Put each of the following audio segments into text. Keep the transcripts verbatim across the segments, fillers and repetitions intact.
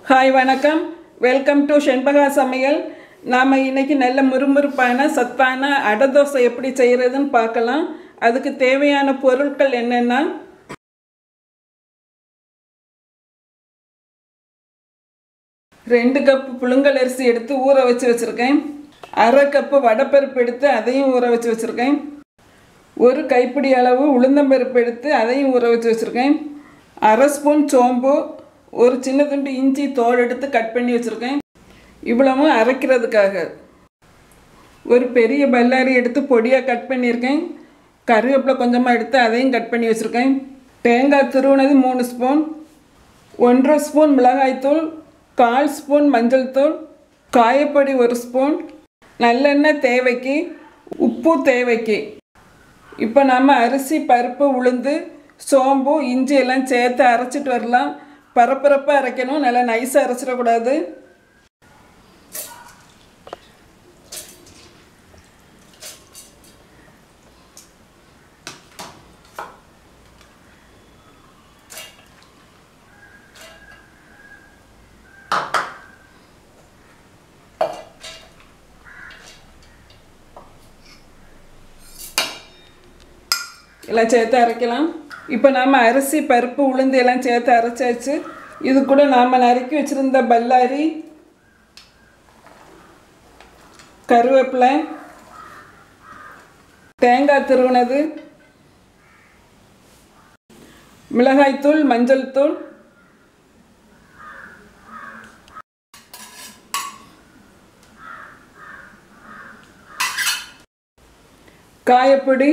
Hi வணக்கம், welcome to ஷென்பகா சமையல். நாம் இன்றைக்கி நல்ல முறுமுறுப்பான சத்தான அடை தோசை எப்படி செய்கிறதுன்னு பார்க்கலாம். அதுக்கு தேவையான பொருட்கள் என்னென்னா, ரெண்டு கப்பு புழுங்கல் அரிசி எடுத்து ஊற வச்சு வச்சுருக்கேன். அரை கப்பு வடைப்பருப்பு எடுத்து அதையும் ஊற வச்சு வச்சுருக்கேன். ஒரு கைப்பிடி அளவு உளுந்தம்பருப்பு எடுத்து அதையும் ஊற வச்சு வச்சுருக்கேன். அரை ஸ்பூன் சோம்பு, ஒரு சின்ன துண்டு இஞ்சி தோல் எடுத்து கட் பண்ணி வச்சுருக்கேன். இவ்வளவும் அரைக்கிறதுக்காக. ஒரு பெரிய பல்லாரி எடுத்து பொடியாக கட் பண்ணியிருக்கேன். கருவேப்பிலை கொஞ்சமாக எடுத்து அதையும் கட் பண்ணி வச்சுருக்கேன். தேங்காய் துருவினது மூணு ஸ்பூன், ஒன்றரை ஸ்பூன் மிளகாய்த்தூள், கால் ஸ்பூன் மஞ்சள் தூள், காயப்பொடி ஒரு ஸ்பூன், நல்லெண்ணெய் தேவைக்கு, உப்பு தேவைக்கு. இப்போ நம்ம அரிசி, பருப்பு, உளுந்து, சோம்பு, இஞ்சி எல்லாம் சேர்த்து அரைச்சிட்டு வரலாம். பரப்பரப்பாக அரைக்கணும், நல்லா நைஸாக அரைச்சிடக்கூடாது. எல்லாம் சேர்த்து அரைக்கலாம். இப்போ நாம் அரிசி, பருப்பு, உளுந்து எல்லாம் சேர்த்து அரைச்சாச்சு. இது கூட நாம் நறுக்கி வச்சுருந்த பல்லாரி, கருவேப்பிலை, தேங்காய் துருவினது, மிளகாய்த்தூள், மஞ்சள் தூள், காயப்பொடி,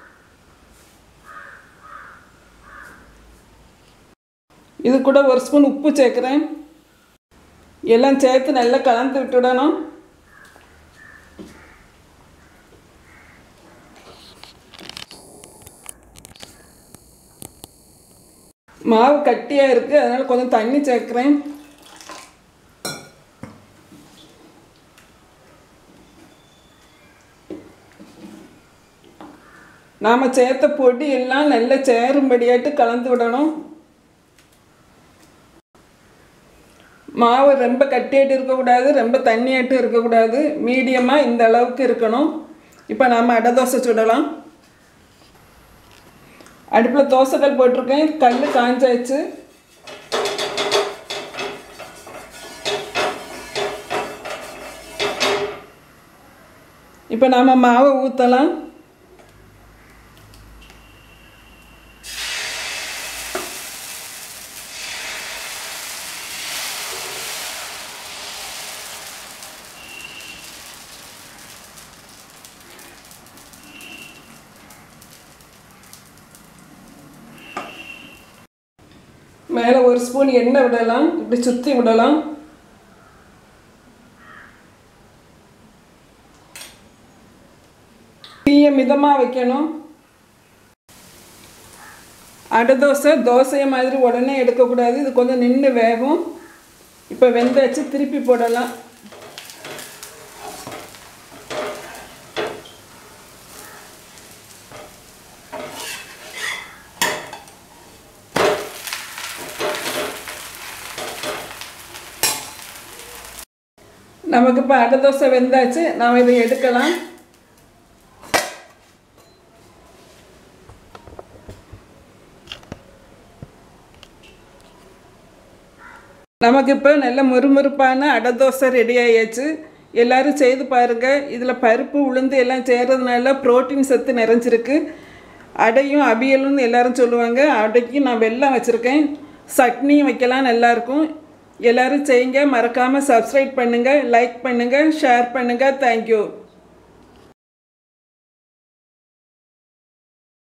இது கூட ஒரு ஸ்பூன் உப்பு சேர்க்குறேன். எல்லாம் சேர்த்து நல்லா கலந்து விட்டுடணும். மாவு கட்டியாக இருக்குது, அதனால் கொஞ்சம் தண்ணி சேர்க்குறேன். நாம் சேர்த்த பொடி எல்லாம் நல்லா சேரும்படியாட்டு கலந்து விடணும். மாவு ரொம்ப கட்டியாட்டு இருக்கக்கூடாது, ரொம்ப தண்ணியாட்டு இருக்கக்கூடாது, மீடியமாக இந்த அளவுக்கு இருக்கணும். இப்போ நாம் அடை தோசை சுடலாம். அடுப்பில் தோசைக்கல் போட்டிருக்கேன். கல் காஞ்சாச்சு. இப்போ நாம் மாவை ஊற்றலாம். மேலே ஒரு ஸ்பூன் எண்ணெய் விடலாம். இப்படி சுற்றி விடலாம். தீயை மிதமாக வைக்கணும். அடை தோசை தோசையை மாதிரி உடனே எடுக்கக்கூடாது, இது கொஞ்சம் நின்று வேகும். இப்போ வெந்தாச்சு, திருப்பி போடலாம். நமக்கு இப்போ அடை தோசை வெந்தாச்சு, நாம் இதை எடுக்கலாம். நமக்கு இப்போ நல்ல முறுமுறுப்பான அடை தோசை ரெடி ஆயாச்சு. எல்லோரும் செய்து பாருங்கள். இதில் பருப்பு, உளுந்து எல்லாம் செய்கிறதுனால ப்ரோட்டீன் சத்து நிறைஞ்சிருக்கு. அடையும் அவியலும்னு எல்லோரும் சொல்லுவாங்க. அடைக்கு நான் வெல்லம் வச்சுருக்கேன். சட்னியும் வைக்கலாம், நல்லாயிருக்கும். எல்லோரும் செய்யுங்க. மறக்காமல் சப்ஸ்கிரைப் பண்ணுங்கள், லைக் பண்ணுங்கள், ஷேர் பண்ணுங்கள். தேங்க்யூ.